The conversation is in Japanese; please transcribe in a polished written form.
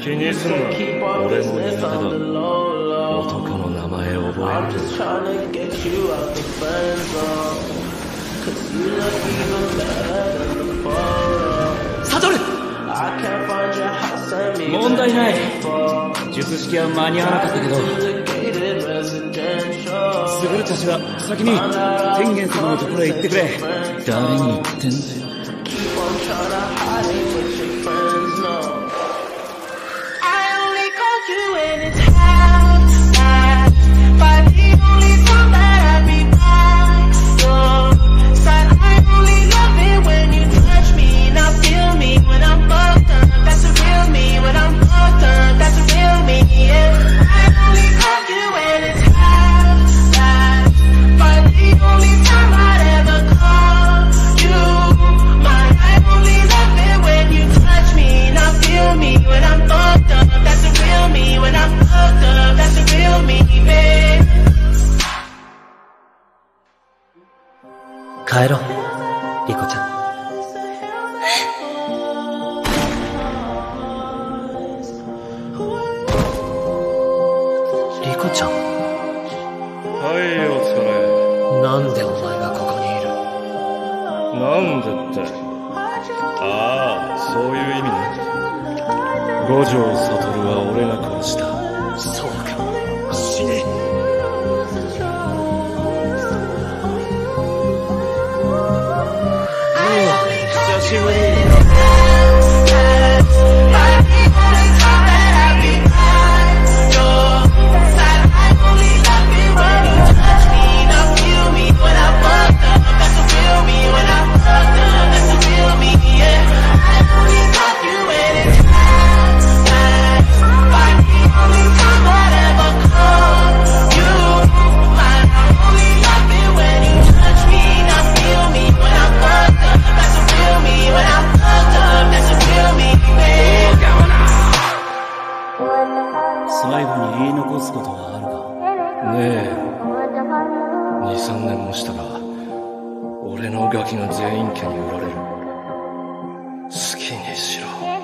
気にすんな。俺も苦手だ。男の名前を覚える。 サトル！問題ない。術式は間に合わなかったけど、スグルたちは先に天元様のところへ行ってくれ。誰に言ってんだよ。 帰ろう、リコちゃん。リコちゃん。 はい、お疲れ。 なんでお前がここにいる？ なんでって。ああ、そういう意味ね。五条悟は俺が殺した。 そうか、死ね。 久しぶり。 最後に言い残すことはあるか？ ねえ、2、3年もしたら俺のガキが全員家に売られる。好きにしろ。